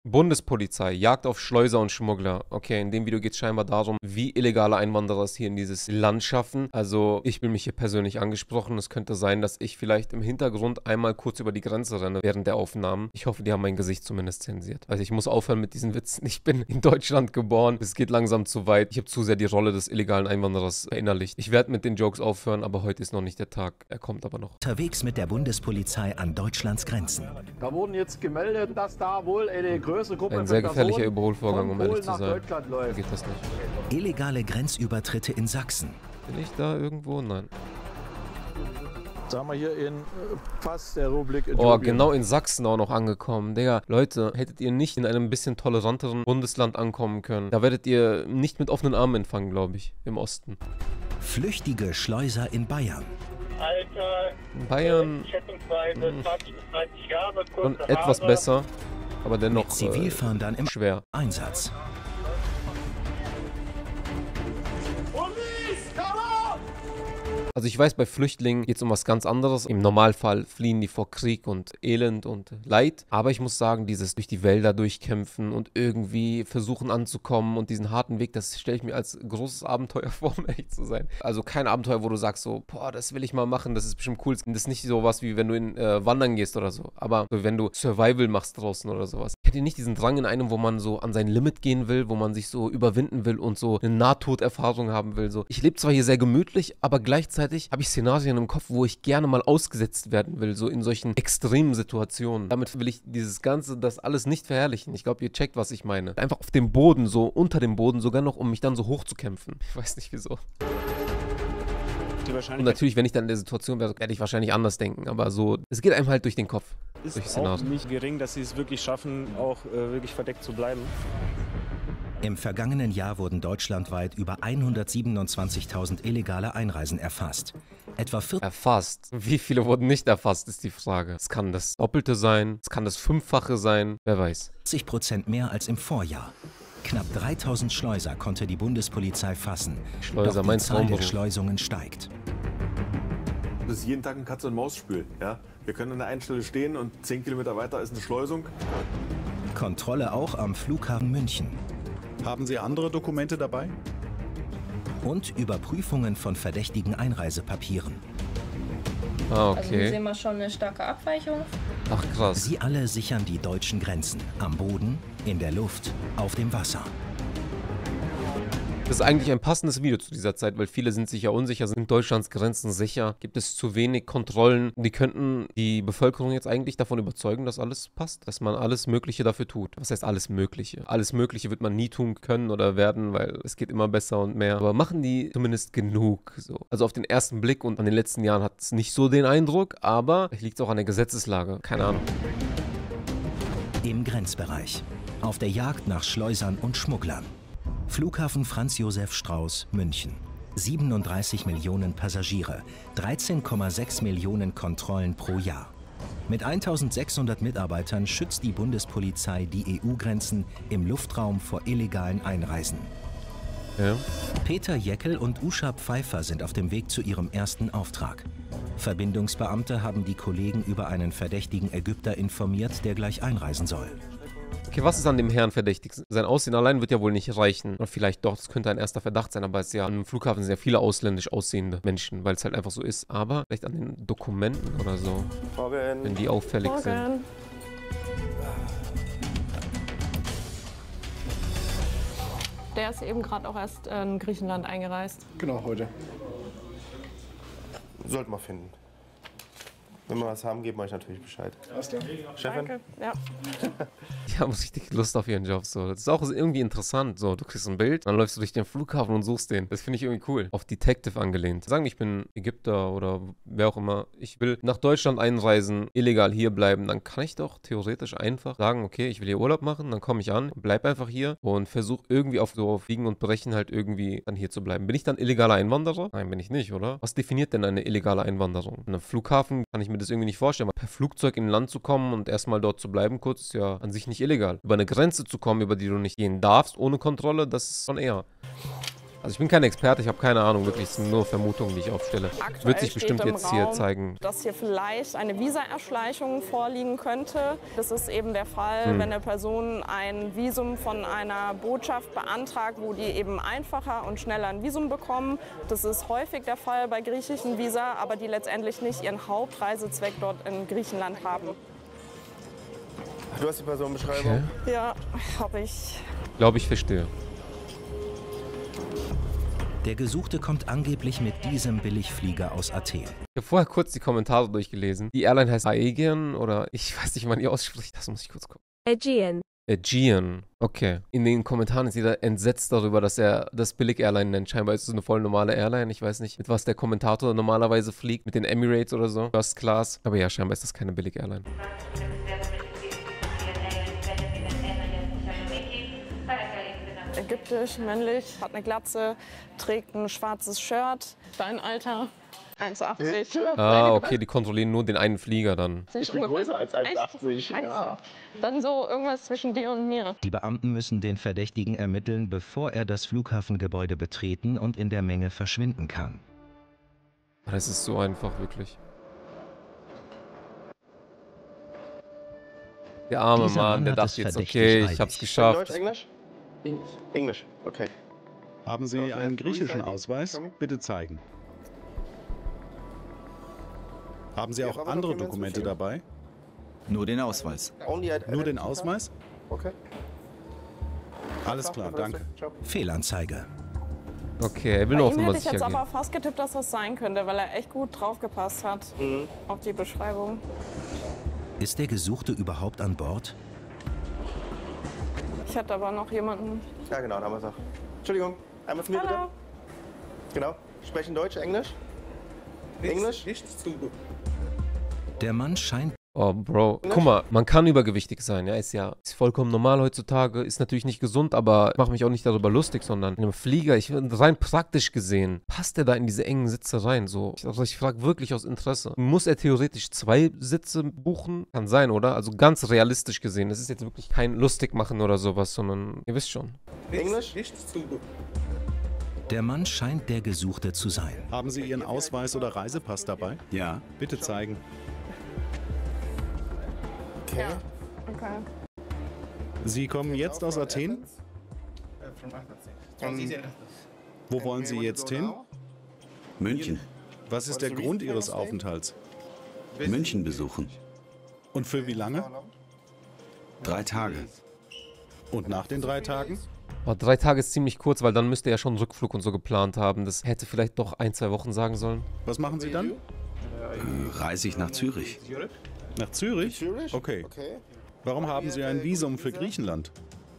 Bundespolizei jagt auf Schleuser und Schmuggler. Okay, in dem Video geht es scheinbar darum, wie illegale Einwanderer es hier in dieses Land schaffen. Also ich bin mich hier persönlich angesprochen. Es könnte sein, dass ich vielleicht im Hintergrund einmal kurz über die Grenze renne während der Aufnahmen. Ich hoffe, die haben mein Gesicht zumindest zensiert. Also ich muss aufhören mit diesen Witzen. Ich bin in Deutschland geboren. Es geht langsam zu weit. Ich habe zu sehr die Rolle des illegalen Einwanderers verinnerlicht. Ich werde mit den Jokes aufhören, aber heute ist noch nicht der Tag. Er kommt aber noch. Unterwegs mit der Bundespolizei an Deutschlands Grenzen. Da wurden jetzt gemeldet, dass da wohl eine größere Gruppe Ein sehr gefährlicher Überholvorgang, um ehrlich zu sein. Geht das nicht. Illegale Grenzübertritte in Sachsen. Bin ich da irgendwo? Nein. Sagen wir hier in fast der Republik Oh, genau in Sachsen auch noch angekommen. Digga, Leute, hättet ihr nicht in einem bisschen toleranteren Bundesland ankommen können. Da werdet ihr nicht mit offenen Armen empfangen, glaube ich, im Osten. Flüchtige Schleuser in Bayern. Alter, In Bayern schätzungsweise 20 bis 30 Jahre, schon kurze etwas Haare. besser, aber dennoch Mit Zivilfahndern im schwer. Einsatz. Also ich weiß, bei Flüchtlingen geht es um was ganz anderes. Im Normalfall fliehen die vor Krieg und Elend und Leid. Aber ich muss sagen, dieses durch die Wälder durchkämpfen und irgendwie versuchen anzukommen und diesen harten Weg, das stelle ich mir als großes Abenteuer vor, um ehrlich zu sein. Also kein Abenteuer, wo du sagst so, boah, das will ich mal machen, das ist bestimmt cool. Das ist nicht so was, wie wenn du in Wandern gehst oder so. Aber so, wenn du Survival machst draußen oder sowas. Kennt ihr nicht diesen Drang in einem, wo man so an sein Limit gehen will, wo man sich so überwinden will und so eine Nahtoderfahrung haben will? So. Ich lebe zwar hier sehr gemütlich, aber gleichzeitig habe ich Szenarien im Kopf, wo ich gerne mal ausgesetzt werden will, so in solchen extremen Situationen. Damit will ich dieses Ganze, das alles nicht verherrlichen. Ich glaube, ihr checkt, was ich meine. Einfach auf dem Boden, so unter dem Boden sogar noch, um mich dann so hoch zu kämpfen. Ich weiß nicht wieso. Und natürlich, wenn ich dann in der Situation wäre, werde ich wahrscheinlich anders denken. Aber so, es geht einem halt durch den Kopf. Ist auch nicht gering, dass sie es wirklich schaffen, auch wirklich verdeckt zu bleiben. Im vergangenen Jahr wurden deutschlandweit über 127.000 illegale Einreisen erfasst. Etwa Erfasst. Wie viele wurden nicht erfasst, ist die Frage. Es kann das Doppelte sein, es kann das Fünffache sein, wer weiß. 40% mehr als im Vorjahr. Knapp 3.000 Schleuser konnte die Bundespolizei fassen. Schleuser, Doch mein die Zahl der Traumberuf. Schleusungen steigt. Das ist jeden Tag ein Katz-und-Maus-Spiel. Ja? Wir können an der einen Stelle stehen und 10 Kilometer weiter ist eine Schleusung. Kontrolle auch am Flughafen München. Haben Sie andere Dokumente dabei? Und Überprüfungen von verdächtigen Einreisepapieren. Ah, Also hier okay. sehen wir schon eine starke Abweichung. Ach, krass. Sie alle sichern die deutschen Grenzen. Am Boden, in der Luft, auf dem Wasser. Das ist eigentlich ein passendes Video zu dieser Zeit, weil viele sind sich ja unsicher, sind Deutschlands Grenzen sicher, gibt es zu wenig Kontrollen. Die könnten die Bevölkerung jetzt eigentlich davon überzeugen, dass alles passt, dass man alles Mögliche dafür tut. Was heißt alles Mögliche? Alles Mögliche wird man nie tun können oder werden, weil es geht immer besser und mehr. Aber machen die zumindest genug so? Also auf den ersten Blick und an den letzten Jahren hat es nicht so den Eindruck, aber vielleicht liegt es auch an der Gesetzeslage. Keine Ahnung. Im Grenzbereich. Auf der Jagd nach Schleusern und Schmugglern. Flughafen Franz Josef Strauß, München. 37 Millionen Passagiere, 13,6 Millionen Kontrollen pro Jahr. Mit 1600 Mitarbeitern schützt die Bundespolizei die EU-Grenzen im Luftraum vor illegalen Einreisen. Ja. Peter Jeckel und Usha Pfeiffer sind auf dem Weg zu ihrem ersten Auftrag. Verbindungsbeamte haben die Kollegen über einen verdächtigen Ägypter informiert, der gleich einreisen soll. Okay, was ist an dem Herrn verdächtig? Sein Aussehen allein wird ja wohl nicht reichen. Oder vielleicht doch, das könnte ein erster Verdacht sein, aber es ist ja an einem Flughafen sehr viele ausländisch aussehende Menschen, weil es halt einfach so ist. Aber vielleicht an den Dokumenten oder so, wenn die auffällig sind. Der ist eben gerade auch erst in Griechenland eingereist. Genau, heute. Sollten wir finden. Wenn wir was haben, geben wir euch natürlich Bescheid. Alles klar. Chefin? Danke. Ja. Die haben richtig Lust auf ihren Job. So. Das ist auch irgendwie interessant. So, du kriegst ein Bild, dann läufst du durch den Flughafen und suchst den. Das finde ich irgendwie cool. Auf Detective angelehnt. Sagen, ich bin Ägypter oder wer auch immer. Ich will nach Deutschland einreisen, illegal hier bleiben. Dann kann ich doch theoretisch einfach sagen, okay, ich will hier Urlaub machen. Dann komme ich an, bleib einfach hier und versuche irgendwie auf Biegen und Brechen halt irgendwie dann hier zu bleiben. Bin ich dann illegaler Einwanderer? Nein, bin ich nicht, oder? Was definiert denn eine illegale Einwanderung? An einem Flughafen kann ich mir das irgendwie nicht vorstellen. Per Flugzeug in ein Land zu kommen und erstmal dort zu bleiben kurz, ist ja an sich nicht illegal. Über eine Grenze zu kommen, über die du nicht gehen darfst, ohne Kontrolle, das ist schon eher. Also ich bin kein Experte, ich habe keine Ahnung, wirklich, es sind nur Vermutungen, die ich aufstelle. Wird sich bestimmt steht im jetzt hier Raum, zeigen. dass hier vielleicht eine Visa-Erschleichung vorliegen könnte. Das ist eben der Fall, wenn eine Person ein Visum von einer Botschaft beantragt, wo die eben einfacher und schneller ein Visum bekommen. Das ist häufig der Fall bei griechischen Visa, aber die letztendlich nicht ihren Hauptreisezweck dort in Griechenland haben. Du hast die Personenbeschreibung? Okay. Ja, habe ich. Glaube ich, verstehe. Der Gesuchte kommt angeblich mit diesem Billigflieger aus Athen. Ich habe vorher kurz die Kommentare durchgelesen. Die Airline heißt Aegean oder ich weiß nicht, wie man die ausspricht. Das muss ich kurz gucken. Aegean. Aegean. Okay. In den Kommentaren ist jeder entsetzt darüber, dass er das Billig-Airline nennt. Scheinbar ist es eine voll normale Airline. Ich weiß nicht, mit was der Kommentator normalerweise fliegt. Mit den Emirates oder so. First Class. Aber ja, scheinbar ist das keine Billig-Airline. Ägyptisch, männlich, hat eine Glatze, trägt ein schwarzes Shirt. Sein Alter 1,80. Ah, okay, die kontrollieren nur den einen Flieger dann. Ich bin größer als 1,80. Ja. Dann so irgendwas zwischen dir und mir. Die Beamten müssen den Verdächtigen ermitteln, bevor er das Flughafengebäude betreten und in der Menge verschwinden kann. Das ist so einfach, wirklich. Der arme Dieser Mann, Mann der hat dachte es jetzt, verdächtig okay, ich eilig. hab's geschafft. Deutsch, Englisch? Englisch, okay. Haben Sie einen griechischen Ausweis? Bitte zeigen. Haben Sie auch andere Dokumente dabei? Nur den Ausweis. Nur den Ausweis? Okay. Alles klar, danke. Fehlanzeige. Okay, er will Bei nur auf ihm Nummer hätte ich sicher jetzt gehen. aber fast getippt, dass das sein könnte, weil er echt gut draufgepasst hat auf die Beschreibung. Ist der Gesuchte überhaupt an Bord? Ich hatte aber noch jemanden. Ja, genau, da haben wir es auch. Entschuldigung, einmal zu mir bitte. Hallo. Genau. Sprechen Deutsch, Englisch? Englisch? Der Mann scheint... Oh, Bro. Guck mal, man kann übergewichtig sein, ja, ist vollkommen normal heutzutage, ist natürlich nicht gesund, aber ich mache mich auch nicht darüber lustig, sondern in einem Flieger, rein praktisch gesehen, passt er da in diese engen Sitze rein, so. Also ich frage wirklich aus Interesse. Muss er theoretisch 2 Sitze buchen? Kann sein, oder? Also ganz realistisch gesehen, das ist jetzt wirklich kein Lustigmachen oder sowas, sondern, ihr wisst schon. Englisch? Der Mann scheint der Gesuchte zu sein. Haben Sie Ihren Ausweis oder Reisepass dabei? Ja. Bitte zeigen. Okay. Okay. Sie kommen jetzt aus Athen? Wo wollen Sie jetzt hin? München. Was ist der Grund Ihres Aufenthalts? München besuchen. Und für wie lange? 3 Tage. Und nach den 3 Tagen? Aber 3 Tage ist ziemlich kurz, weil dann müsste er ja schon einen Rückflug und so geplant haben. Das hätte vielleicht doch 1, 2 Wochen sagen sollen. Was machen Sie dann? Reise ich nach Zürich. Nach Zürich? Okay. Warum haben Sie ein Visum für Griechenland?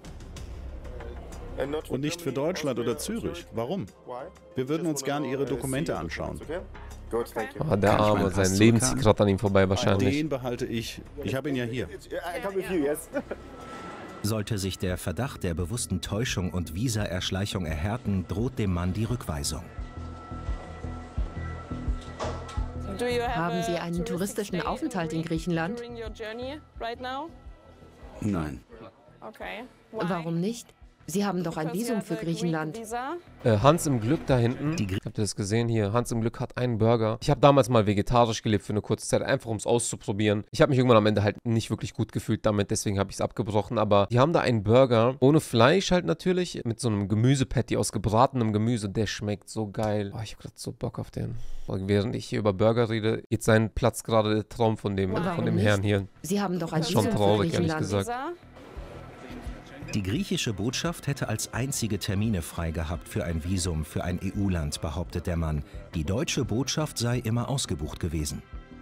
Und nicht für Deutschland oder Zürich? Warum? Wir würden uns gerne Ihre Dokumente anschauen. Ah, der Arme, sein Leben zieht gerade an ihm vorbei wahrscheinlich. Den behalte ich. Ich habe ihn ja hier. Sollte sich der Verdacht der bewussten Täuschung und Visa-Erschleichung erhärten, droht dem Mann die Rückweisung. Haben Sie einen touristischen Aufenthalt in Griechenland? Nein. Warum nicht? Sie haben doch ein Visum für Griechenland. Hans im Glück da hinten, habt ihr das gesehen hier? Hans im Glück hat einen Burger. Ich habe damals mal vegetarisch gelebt für eine kurze Zeit, einfach um es auszuprobieren. Ich habe mich irgendwann am Ende halt nicht wirklich gut gefühlt damit, deswegen habe ich es abgebrochen. Aber die haben da einen Burger, ohne Fleisch halt natürlich, mit so einem Gemüsepatty aus gebratenem Gemüse. Der schmeckt so geil. Oh, ich habe gerade so Bock auf den. Während ich hier über Burger rede, geht sein Platz gerade der Traum von dem Herrn hier. Sie haben doch ein Schon Visum traurig, für ehrlich Griechenland. gesagt. Die griechische Botschaft hätte als einzige Termine frei gehabt für ein Visum für ein EU-Land, behauptet der Mann. Die deutsche Botschaft sei immer ausgebucht gewesen.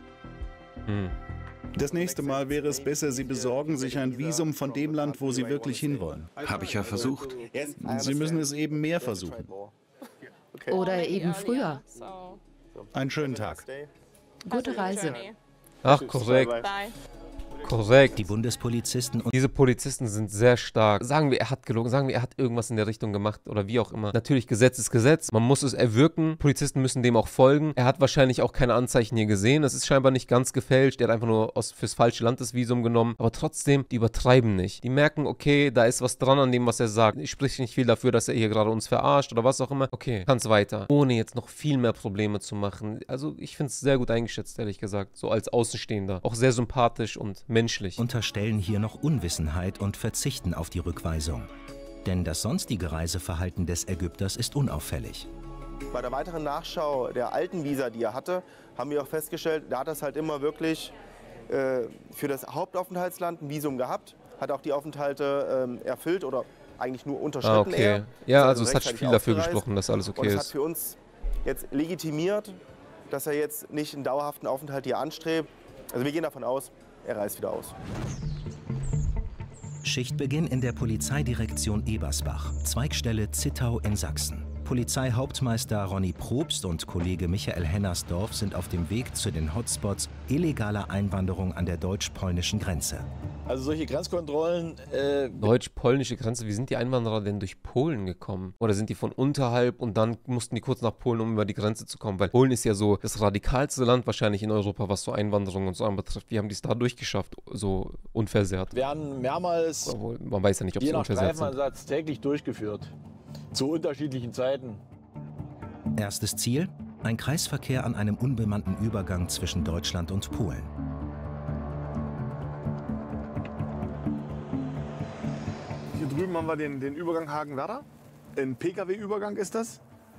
Das nächste Mal wäre es besser, Sie besorgen sich ein Visum von dem Land, wo Sie wirklich hinwollen. Habe ich ja versucht. Sie müssen es eben mehr versuchen. Oder eben früher. Einen schönen Tag. Gute Reise. Ach, korrekt. Korrekt. Die Bundespolizisten und diese Polizisten sind sehr stark. Sagen wir, er hat gelogen, sagen wir, er hat irgendwas in der Richtung gemacht oder wie auch immer. Natürlich, Gesetz ist Gesetz. Man muss es erwirken. Polizisten müssen dem auch folgen. Er hat wahrscheinlich auch keine Anzeichen hier gesehen. Es ist scheinbar nicht ganz gefälscht. Er hat einfach nur fürs falsche Land das Visum genommen. Aber trotzdem, die übertreiben nicht. Die merken, okay, da ist was dran an dem, was er sagt. Ich spreche nicht viel dafür, dass er hier gerade uns verarscht oder was auch immer. Okay, kann's weiter. Ohne jetzt noch viel mehr Probleme zu machen. Also ich finde es sehr gut eingeschätzt, ehrlich gesagt. So als Außenstehender. Auch sehr sympathisch und menschlich. Unterstellen hier noch Unwissenheit und verzichten auf die Rückweisung. Denn das sonstige Reiseverhalten des Ägypters ist unauffällig. Bei der weiteren Nachschau der alten Visa, die er hatte, haben wir auch festgestellt, da hat er es halt immer wirklich für das Hauptaufenthaltsland ein Visum gehabt, hat auch die Aufenthalte erfüllt oder eigentlich nur unterschritten. Okay. Ja, also es hat viel dafür gesprochen, dass alles okay ist. Und es hat für uns jetzt legitimiert, dass er jetzt nicht einen dauerhaften Aufenthalt hier anstrebt. Also wir gehen davon aus, er reist wieder aus. Schichtbeginn in der Polizeidirektion Ebersbach, Zweigstelle Zittau in Sachsen. Polizeihauptmeister Ronny Probst und Kollege Michael Hennersdorf sind auf dem Weg zu den Hotspots illegaler Einwanderung an der deutsch-polnischen Grenze. Also solche Grenzkontrollen... Deutsch-polnische Grenze, wie sind die Einwanderer denn durch Polen gekommen? Oder sind die von unterhalb und dann mussten die kurz nach Polen, um über die Grenze zu kommen? Weil Polen ist ja so das radikalste Land wahrscheinlich in Europa, was so Einwanderung und so anbetrifft. Wie haben die es da durchgeschafft, so unversehrt? Werden mehrmals, obwohl, man weiß ja nicht, ob sie unversehrt sind. Streifeinsatz täglich durchgeführt. Zu unterschiedlichen Zeiten. Erstes Ziel: ein Kreisverkehr an einem unbemannten Übergang zwischen Deutschland und Polen. Hier drüben haben wir den Übergang Hagen-Werder. Ein Pkw-Übergang ist das.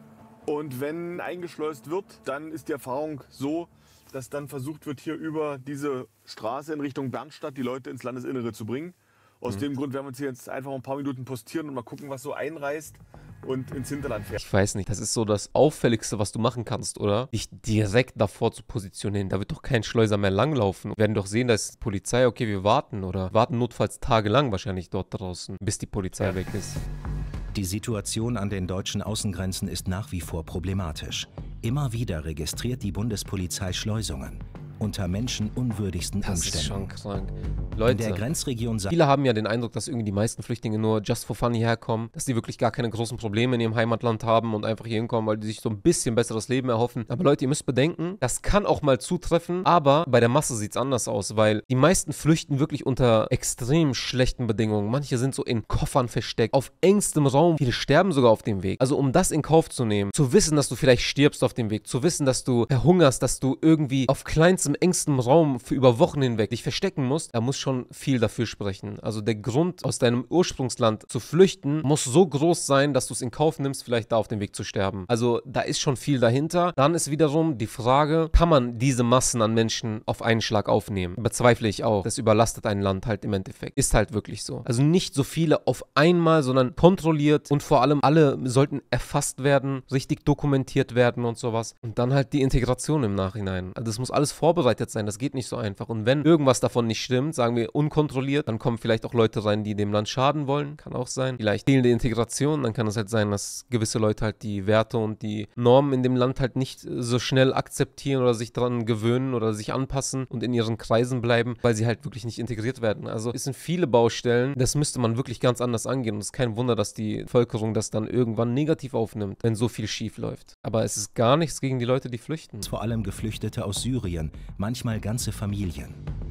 Und wenn eingeschleust wird, dann ist die Erfahrung so, dass dann versucht wird, hier über diese Straße in Richtung Bernstadt die Leute ins Landesinnere zu bringen. Aus dem Grund werden wir uns hier jetzt einfach ein paar Minuten postieren und mal gucken, was so einreist und ins Hinterland fährt. Ich weiß nicht, das ist so das Auffälligste, was du machen kannst, oder? Dich direkt davor zu positionieren. Da wird doch kein Schleuser mehr langlaufen. Wir werden doch sehen, da ist Polizei, okay, wir warten oder warten notfalls tagelang wahrscheinlich dort draußen, bis die Polizei weg ist. Die Situation an den deutschen Außengrenzen ist nach wie vor problematisch. Immer wieder registriert die Bundespolizei Schleusungen unter menschenunwürdigsten Umständen. Das ist schon krank. Leute, in der Grenzregion viele haben ja den Eindruck, dass irgendwie die meisten Flüchtlinge nur just for fun hierher kommen, dass die wirklich gar keine großen Probleme in ihrem Heimatland haben und einfach hier hinkommen, weil die sich so ein bisschen besseres Leben erhoffen. Aber Leute, ihr müsst bedenken, das kann auch mal zutreffen, aber bei der Masse sieht es anders aus, weil die meisten flüchten wirklich unter extrem schlechten Bedingungen. Manche sind so in Koffern versteckt, auf engstem Raum. Viele sterben sogar auf dem Weg. Also um das in Kauf zu nehmen, zu wissen, dass du vielleicht stirbst auf dem Weg, zu wissen, dass du verhungerst, dass du irgendwie auf kleinstem, engstem Raum für über Wochen hinweg dich verstecken musst, da muss schon viel dafür sprechen. Also der Grund, aus deinem Ursprungsland zu flüchten, muss so groß sein, dass du es in Kauf nimmst, vielleicht da auf dem Weg zu sterben. Also da ist schon viel dahinter. Dann ist wiederum die Frage, kann man diese Massen an Menschen auf einen Schlag aufnehmen? Bezweifle ich auch. Das überlastet ein Land halt im Endeffekt. Ist halt wirklich so. Also nicht so viele auf einmal, sondern kontrolliert und vor allem alle sollten erfasst werden, richtig dokumentiert werden und sowas. Und dann halt die Integration im Nachhinein. Also das muss alles vorbereitet sein. Das geht nicht so einfach. Und wenn irgendwas davon nicht stimmt, sagen wir unkontrolliert, dann kommen vielleicht auch Leute rein, die dem Land schaden wollen. Kann auch sein. Vielleicht fehlende Integration. Dann kann es halt sein, dass gewisse Leute halt die Werte und die Normen in dem Land halt nicht so schnell akzeptieren oder sich daran gewöhnen oder sich anpassen und in ihren Kreisen bleiben, weil sie halt wirklich nicht integriert werden. Also es sind viele Baustellen. Das müsste man wirklich ganz anders angehen. Und es ist kein Wunder, dass die Bevölkerung das dann irgendwann negativ aufnimmt, wenn so viel schief läuft. Aber es ist gar nichts gegen die Leute, die flüchten. Vor allem Geflüchtete aus Syrien, manchmal ganze Familien.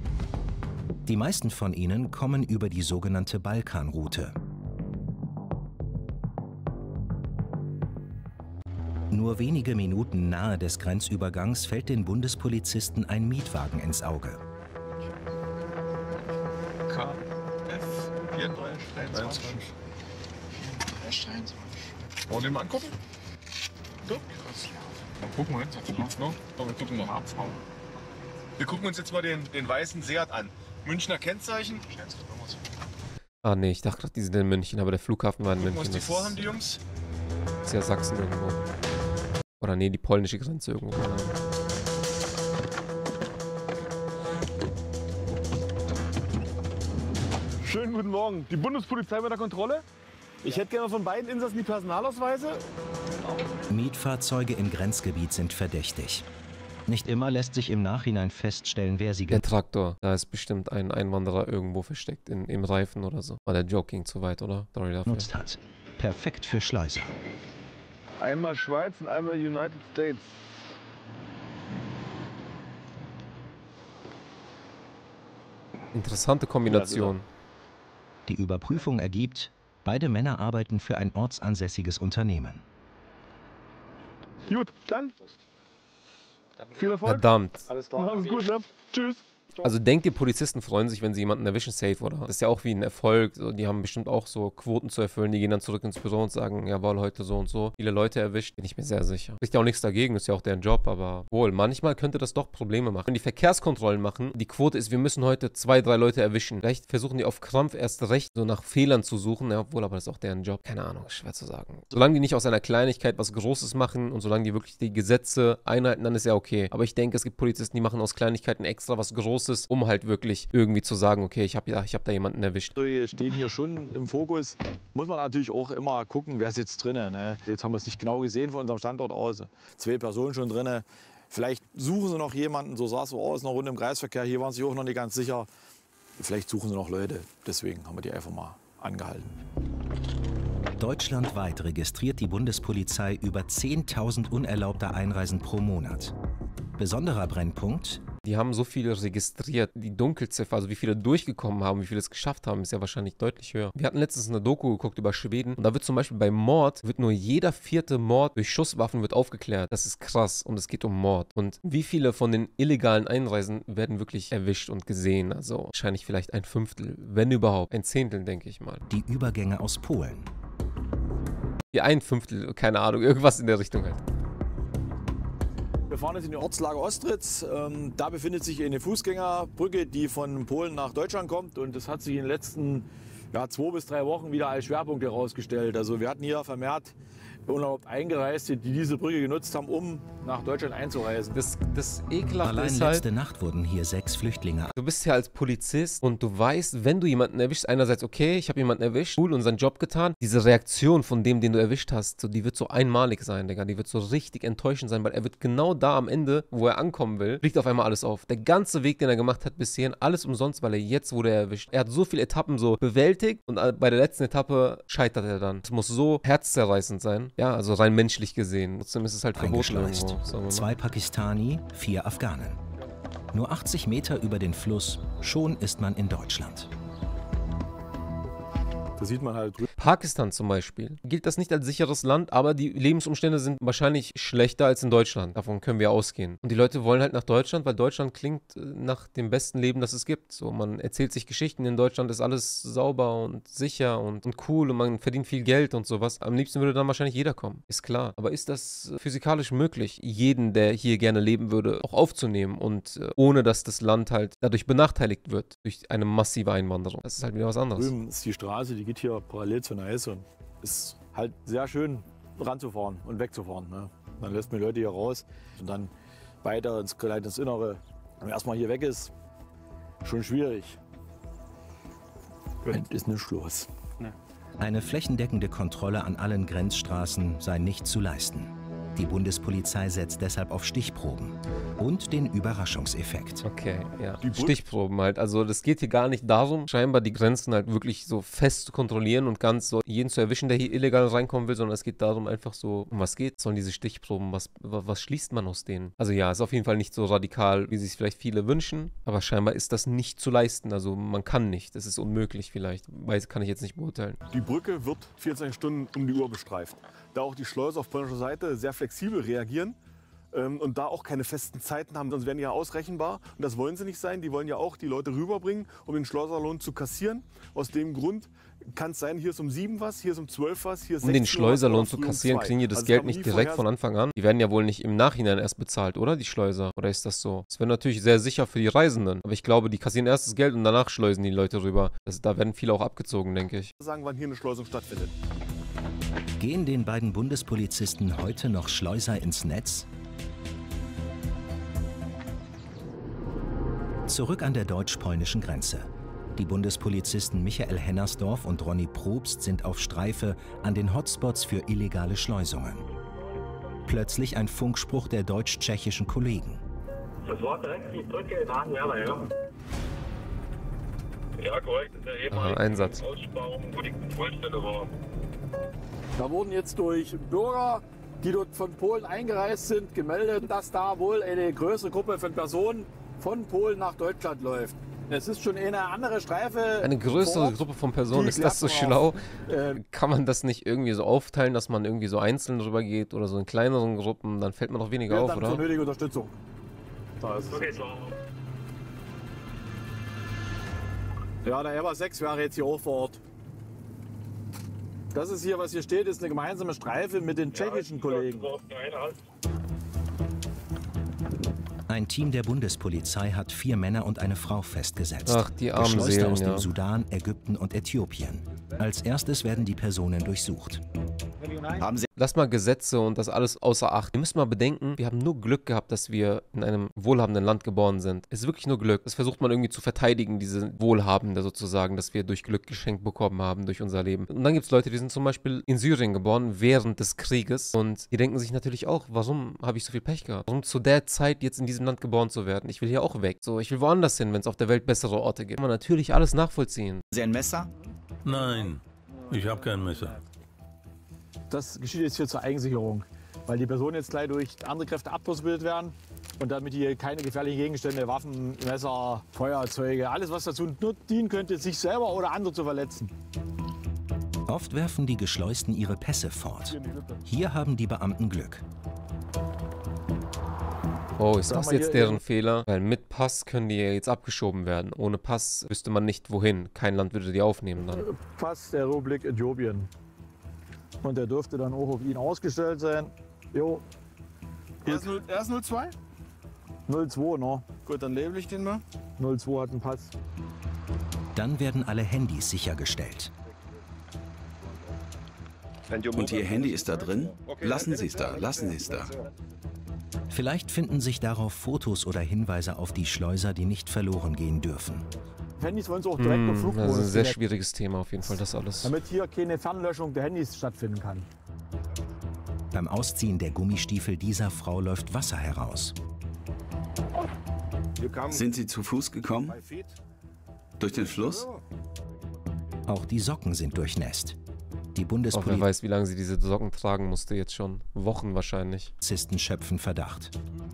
Die meisten von ihnen kommen über die sogenannte Balkanroute. Nur wenige Minuten nahe des Grenzübergangs fällt den Bundespolizisten ein Mietwagen ins Auge. KF 4323. Wollen wir den mal angucken? So. Dann gucken wir jetzt drauf noch. Wir gucken noch Abfrau. Wir gucken uns jetzt mal den weißen Seat an. Münchner Kennzeichen. Ah ne, ich dachte gerade, die sind in München, aber der Flughafen war in München. Was die vorhaben, die Jungs? Das ist ja Sachsen irgendwo. Oder nee, die polnische Grenze irgendwo. Schönen guten Morgen. Die Bundespolizei bei der Kontrolle. Ich hätte gerne von beiden Insassen die Personalausweise. Mietfahrzeuge im Grenzgebiet sind verdächtig. Nicht immer lässt sich im Nachhinein feststellen, wer sie Der Traktor, da ist bestimmt ein Einwanderer irgendwo versteckt im Reifen oder so. Aber der Joke ging zu weit, oder? Sorry dafür. genutzt hat. Perfekt für Schleuser. Einmal Schweiz und einmal United States. Interessante Kombination. Die Überprüfung ergibt, beide Männer arbeiten für ein ortsansässiges Unternehmen. Gut, dann. Viel Erfolg. Verdammt. Alles klar. Alles gut, ne? Tschüss. Also denkt ihr, Polizisten freuen sich, wenn sie jemanden erwischen, safe, oder? Das ist ja auch wie ein Erfolg. So, die haben bestimmt auch so Quoten zu erfüllen. Die gehen dann zurück ins Büro und sagen, jawohl, heute so und so. Viele Leute erwischt, bin ich mir sehr sicher. Ist ja auch nichts dagegen, ist ja auch deren Job, aber wohl, manchmal könnte das doch Probleme machen. Wenn die Verkehrskontrollen machen, die Quote ist, wir müssen heute 2, 3 Leute erwischen. Vielleicht versuchen die auf Krampf erst recht so nach Fehlern zu suchen. Ja, obwohl, aber das ist auch deren Job. Keine Ahnung, schwer zu sagen. Solange die nicht aus einer Kleinigkeit was Großes machen und solange die wirklich die Gesetze einhalten, dann ist ja okay. Aber ich denke, es gibt Polizisten, die machen aus Kleinigkeiten extra was Großes, um halt wirklich irgendwie zu sagen, okay, ich hab da jemanden erwischt. Wir stehen hier schon im Fokus. Muss man natürlich auch immer gucken, wer sitzt drinnen. Ne? Jetzt haben wir es nicht genau gesehen von unserem Standort aus. 2 Personen schon drinnen. Vielleicht suchen sie noch jemanden, so sah es so aus, eine Runde im Kreisverkehr. Hier waren sie auch noch nicht ganz sicher. Vielleicht suchen sie noch Leute. Deswegen haben wir die einfach mal angehalten. Deutschlandweit registriert die Bundespolizei über 10.000 unerlaubte Einreisen pro Monat. Besonderer Brennpunkt: Die haben so viele registriert. Die Dunkelziffer, also wie viele durchgekommen haben, wie viele es geschafft haben, ist ja wahrscheinlich deutlich höher. Wir hatten letztens eine Doku geguckt über Schweden und da wird zum Beispiel bei Mord, wird nur jeder 4. Mord durch Schusswaffen wird aufgeklärt. Das ist krass und es geht um Mord. Und wie viele von den illegalen Einreisen werden wirklich erwischt und gesehen? Also wahrscheinlich vielleicht 1/5, wenn überhaupt. 1/10, denke ich mal. Die Übergänge aus Polen. Die 1/5, keine Ahnung, irgendwas in der Richtung halt. Wir fahren jetzt in die Ortslage Ostritz. Da befindet sich eine Fußgängerbrücke, die von Polen nach Deutschland kommt. Und das hat sich in den letzten 2 bis 3 Wochen wieder als Schwerpunkt herausgestellt. Also wir hatten hier vermehrt unerlaubt Eingereiste, die diese Brücke genutzt haben, um nach Deutschland einzureisen. Das Ekelhafte Allein ist halt, letzte Nacht wurden hier 6 Flüchtlinge. du bist ja als Polizist und du weißt, wenn du jemanden erwischst, einerseits, okay, ich habe jemanden erwischt, cool, unseren Job getan. Diese Reaktion von dem, den du erwischt hast, so, die wird so einmalig sein, Digga. Die wird so richtig enttäuschend sein, weil er wird genau da am Ende, wo er ankommen will, fliegt auf einmal alles auf. Der ganze Weg, den er gemacht hat bis hierhin, alles umsonst, weil er jetzt wurde er erwischt. Er hat so viele Etappen so bewältigt und bei der letzten Etappe scheitert er dann. Es muss so herzzerreißend sein. Ja, also rein menschlich gesehen. Trotzdem ist es halt verboten irgendwo. 2 Pakistani, 4 Afghanen. Nur 80 Meter über den Fluss, schon ist man in Deutschland. Da sieht man halt drüben. Pakistan zum Beispiel. Gilt das nicht als sicheres Land, aber die Lebensumstände sind wahrscheinlich schlechter als in Deutschland. Davon können wir ausgehen. Und die Leute wollen halt nach Deutschland, weil Deutschland klingt nach dem besten Leben, das es gibt. So, man erzählt sich Geschichten, in Deutschland ist alles sauber und sicher und cool und man verdient viel Geld und sowas. Am liebsten würde dann wahrscheinlich jeder kommen. Ist klar. Aber ist das physikalisch möglich, jeden, der hier gerne leben würde, auch aufzunehmen und ohne, dass das Land halt dadurch benachteiligt wird, durch eine massive Einwanderung? Das ist halt wieder was anderes. Drüben ist die Straße, die geht hier parallel zur Neiße und ist halt sehr schön ranzufahren und wegzufahren. Ne? Dann lässt man die Leute hier raus und dann weiter ins Innere. Wenn man erstmal hier weg ist, schon schwierig. Ist nicht los. Eine flächendeckende Kontrolle an allen Grenzstraßen sei nicht zu leisten. Die Bundespolizei setzt deshalb auf Stichproben und den Überraschungseffekt. Okay, ja. Stichproben halt. Also das geht hier gar nicht darum, scheinbar die Grenzen halt wirklich so fest zu kontrollieren und ganz so jeden zu erwischen, der hier illegal reinkommen will, sondern es geht darum einfach so, um was geht, sollen diese Stichproben, was schließt man aus denen? Also ja, ist auf jeden Fall nicht so radikal, wie sich vielleicht viele wünschen, aber scheinbar ist das nicht zu leisten. Also man kann nicht, es ist unmöglich vielleicht, kann ich jetzt nicht beurteilen. Die Brücke wird 24 Stunden um die Uhr bestreift. Da auch die Schleuser auf polnischer Seite sehr flexibel reagieren und da auch keine festen Zeiten haben, sonst wären die ja ausrechenbar. Und das wollen sie nicht sein. Die wollen ja auch die Leute rüberbringen, um den Schleuserlohn zu kassieren. Aus dem Grund kann es sein, hier ist um 7 was, hier ist um 12 was, hier ist 16 was. Um den Schleuserlohn zu kassieren, kriegen die das Geld nicht direkt von Anfang an? Die werden ja wohl nicht im Nachhinein erst bezahlt, oder? Die Schleuser. Oder ist das so? Das wäre natürlich sehr sicher für die Reisenden. Aber ich glaube, die kassieren erst das Geld und danach schleusen die Leute rüber. Da werden viele auch abgezogen, denke ich. Sagen, wann hier eine Schleusung stattfindet. Gehen den beiden Bundespolizisten heute noch Schleuser ins Netz? Zurück an der deutsch-polnischen Grenze. Die Bundespolizisten Michael Hennersdorf und Ronny Probst sind auf Streife an den Hotspots für illegale Schleusungen. Plötzlich ein Funkspruch der deutsch-tschechischen Kollegen. Das war direkt die Brücke nach Werder, ja? Ja, korrekt. Das ist ja eben Einsatz. Aussparung, wo die Kontrollstelle war. Da wurden jetzt durch Bürger, die dort von Polen eingereist sind, gemeldet, dass da wohl eine größere Gruppe von Personen von Polen nach Deutschland läuft. Es ist schon eine andere Streife. Eine größere Gruppe von Personen, ist das so schlau? Kann man das nicht irgendwie so aufteilen, dass man irgendwie so einzeln drüber geht oder so in kleineren Gruppen? Dann fällt man doch weniger auf, oder? Für nötige Unterstützung. Da ist es. Okay, klar. Ja, der Airbus 6 wäre jetzt hier auch vor Ort. Das ist hier, was hier steht, ist eine gemeinsame Streife mit den tschechischen Kollegen. Ein Team der Bundespolizei hat 4 Männer und eine Frau festgesetzt. Ach, die armen Geschleust Seelen, aus ja. dem Sudan, Ägypten und Äthiopien. Als erstes werden die Personen durchsucht. Lass mal Gesetze und das alles außer Acht. Wir müssen mal bedenken, wir haben nur Glück gehabt, dass wir in einem wohlhabenden Land geboren sind. Es ist wirklich nur Glück. Das versucht man irgendwie zu verteidigen, diese Wohlhabende sozusagen, dass wir durch Glück geschenkt bekommen haben, durch unser Leben. Und dann gibt es Leute, die sind zum Beispiel in Syrien geboren, während des Krieges. Und die denken sich natürlich auch, warum habe ich so viel Pech gehabt? Warum zu der Zeit jetzt in diesem Land geboren zu werden? Ich will hier auch weg. So, ich will woanders hin, wenn es auf der Welt bessere Orte gibt. Kann man natürlich alles nachvollziehen. Sie ein Messer? Nein, ich habe kein Messer. Das geschieht jetzt hier zur Eigensicherung, weil die Personen jetzt gleich durch andere Kräfte abgebildet werden und damit hier keine gefährlichen Gegenstände, Waffen, Messer, Feuerzeuge, alles was dazu nur dienen könnte, sich selber oder andere zu verletzen. Oft werfen die Geschleusten ihre Pässe fort. Hier haben die Beamten Glück. Oh, ist das jetzt deren Fehler? Weil mit Pass können die ja jetzt abgeschoben werden. Ohne Pass wüsste man nicht wohin. Kein Land würde die aufnehmen dann. Pass der Republik Äthiopien. Und der dürfte dann auch auf ihn ausgestellt sein. Jo. Er ist 02? 02, ne? Gut, dann label ich den mal. 02 hat einen Pass. Dann werden alle Handys sichergestellt. Und Ihr Handy ist da drin? Lassen Sie es da, lassen Sie es da. Vielleicht finden sich darauf Fotos oder Hinweise auf die Schleuser, die nicht verloren gehen dürfen. Handys wollen sie auch direkt auf Flugmodus. Das ist ein sehr schwieriges Thema auf jeden Fall, das alles. Damit hier keine Fernlöschung der Handys stattfinden kann. Beim Ausziehen der Gummistiefel dieser Frau läuft Wasser heraus. Sind Sie zu Fuß gekommen? Durch den Fluss? Auch die Socken sind durchnässt. Die Auch wer Bundespolizei weiß, wie lange sie diese Socken tragen musste, jetzt schon. Wochen wahrscheinlich. schöpfen Verdacht.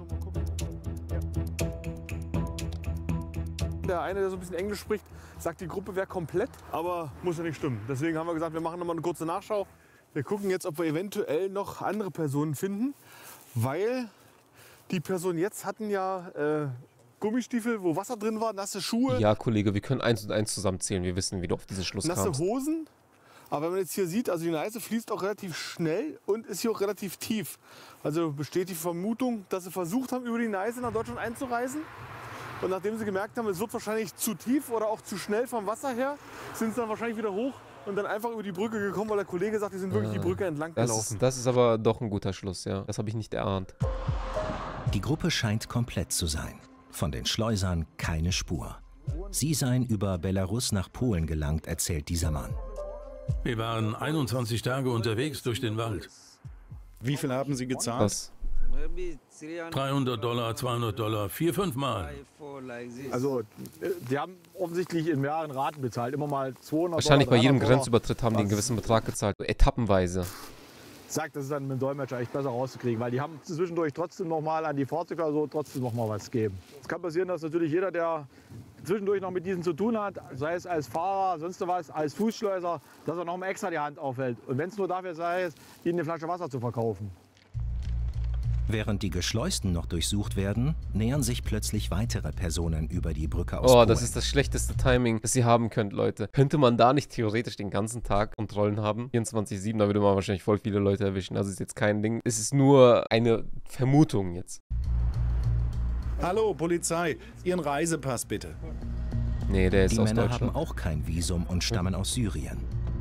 Der eine, der so ein bisschen Englisch spricht, sagt, die Gruppe wäre komplett, aber muss ja nicht stimmen. Deswegen haben wir gesagt, wir machen nochmal eine kurze Nachschau. Wir gucken jetzt, ob wir eventuell noch andere Personen finden, weil die Personen jetzt hatten ja Gummistiefel, wo Wasser drin war, nasse Schuhe. Ja, Kollege, wir können 1 und 1 zusammenzählen. Wir wissen, wie du auf diesen Schluss nasse kamst. Hosen. Aber wenn man jetzt hier sieht, also die Neiße fließt auch relativ schnell und ist hier auch relativ tief. Also besteht die Vermutung, dass sie versucht haben, über die Neiße nach Deutschland einzureisen. Und nachdem sie gemerkt haben, es wird wahrscheinlich zu tief oder auch zu schnell vom Wasser her, sind sie dann wahrscheinlich wieder hoch und dann einfach über die Brücke gekommen, weil der Kollege sagt, die sind wirklich die Brücke entlang gelaufen. Das ist aber doch ein guter Schluss, ja. Das habe ich nicht erahnt. Die Gruppe scheint komplett zu sein. Von den Schleusern keine Spur. Sie seien über Belarus nach Polen gelangt, erzählt dieser Mann. Wir waren 21 Tage unterwegs durch den Wald. Wie viel haben Sie gezahlt? Was? $300, $200, 4, 5 Mal. Also, die haben offensichtlich in mehreren Raten bezahlt. Immer mal 200 Wahrscheinlich bei jedem $300. Grenzübertritt haben die einen gewissen Betrag gezahlt. Etappenweise. Sagt, das ist dann mit dem Dolmetscher echt besser rauszukriegen, weil die haben zwischendurch trotzdem noch mal an die Fahrzeuge oder so trotzdem noch mal was geben. Es kann passieren, dass natürlich jeder, der zwischendurch noch mit diesen zu tun hat, sei es als Fahrer, sonst was, als Fußschleuser, dass er noch mal extra die Hand aufhält. Und wenn es nur dafür sei, ihnen eine Flasche Wasser zu verkaufen. Während die Geschleusten noch durchsucht werden, nähern sich plötzlich weitere Personen über die Brücke aus Polen. Das ist das schlechteste Timing, das ihr haben könnt, Leute. Könnte man da nicht theoretisch den ganzen Tag Kontrollen haben? 24/7, da würde man wahrscheinlich voll viele Leute erwischen. Also ist jetzt kein Ding. Es ist nur eine Vermutung jetzt. Hallo, Polizei. Ihren Reisepass bitte. Nee, der ist Die aus Männer Deutschland. haben auch kein Visum und stammen aus Syrien.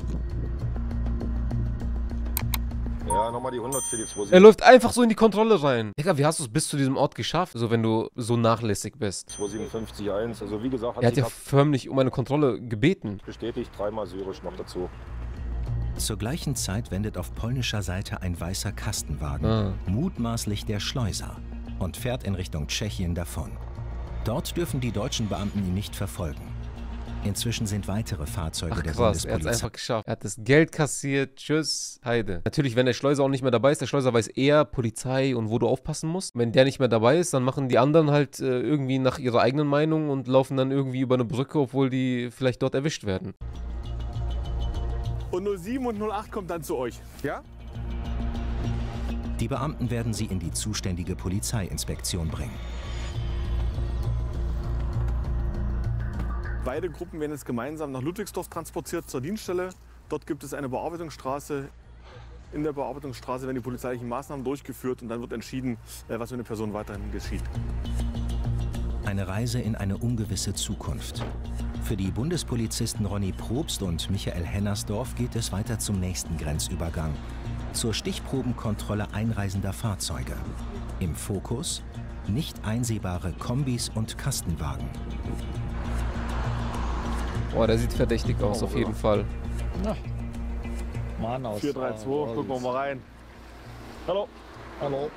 Ja, nochmal die 100 für die 270. Er läuft einfach so in die Kontrolle rein. Digga, wie hast du es bis zu diesem Ort geschafft? So, wenn du so nachlässig bist. 257,1. Also wie gesagt, Er hat ja förmlich um eine Kontrolle gebeten. bestätigt, 3-mal syrisch noch dazu. Zur gleichen Zeit wendet auf polnischer Seite ein weißer Kastenwagen, mutmaßlich der Schleuser. und fährt in Richtung Tschechien davon. Dort dürfen die deutschen Beamten ihn nicht verfolgen. Inzwischen sind weitere Fahrzeuge der Krass, er hat es Bundespolizei. einfach geschafft. Er hat das Geld kassiert. Tschüss, Heide. Natürlich, wenn der Schleuser auch nicht mehr dabei ist, der Schleuser weiß eher Polizei und wo du aufpassen musst. Wenn der nicht mehr dabei ist, dann machen die anderen halt irgendwie nach ihrer eigenen Meinung und laufen dann irgendwie über eine Brücke, obwohl die vielleicht dort erwischt werden. Und 07 und 08 kommt dann zu euch, ja? Die Beamten werden sie in die zuständige Polizeiinspektion bringen. Beide Gruppen werden jetzt gemeinsam nach Ludwigsdorf transportiert zur Dienststelle. Dort gibt es eine Bearbeitungsstraße. In der Bearbeitungsstraße werden die polizeilichen Maßnahmen durchgeführt und dann wird entschieden, was mit der Person weiterhin geschieht. Eine Reise in eine ungewisse Zukunft. Für die Bundespolizisten Ronny Probst und Michael Hennersdorf geht es weiter zum nächsten Grenzübergang. Zur Stichprobenkontrolle einreisender Fahrzeuge. Im Fokus nicht einsehbare Kombis und Kastenwagen. Boah, der sieht verdächtig aus, auf jeden Fall. Na. Mann, aus 432, gucken wir mal rein. Hallo. Hallo.